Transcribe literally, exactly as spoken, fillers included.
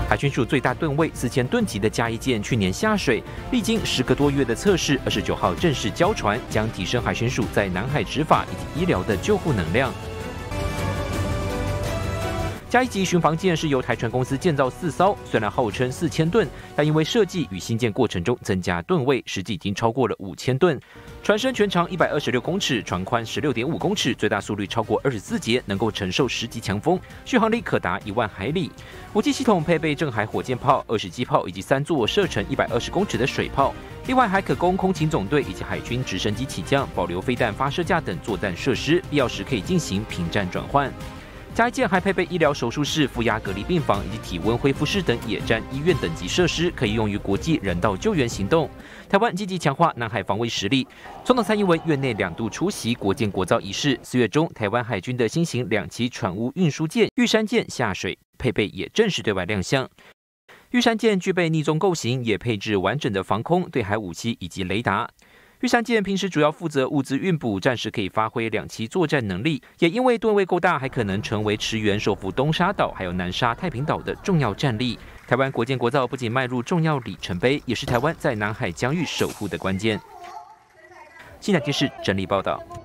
海军署最大吨位四千吨级的嘉义舰去年下水，历经十个多月的测试，二十九号正式交船，将提升海巡署在南海执法以及医疗的救护能量。嘉义级巡防舰是由台船公司建造四艘，虽然号称四千吨，但因为设计与新建过程中增加吨位，实际已经超过了五千吨。船身全长一百二十六公尺，船宽十六点五公尺，最大速率超过二十四节，能够承受十级强风，续航力可达一万海里。武器系统配备正海火箭炮、二十机炮以及三座射程一百二十公尺的水炮，另外还可供空勤总队以及海军直升机起降，保留飞弹发射架等作战设施，必要时可以进行平战转换。嘉义舰还配备医疗手术室、负压隔离病房以及体温恢复室等野战医院等级设施，可以用于国际人道救援行动。台湾积极强化南海防卫实力。总统蔡英文院内两度出席国建国造仪式。四月中，台湾海军的新型两栖船坞运输舰玉山舰下水，配备也正式对外亮相。玉山舰具备逆纵构型，也配置完整的防空、对海武器以及雷达。玉山舰平时主要负责物资运补，暂时可以发挥两栖作战能力，也因为吨位够大，还可能成为驰援收复东沙岛还有南沙太平岛的重要战力。台湾国建国造不仅迈入重要里程碑，也是台湾在南海疆域守护的关键。新台电视整理报道。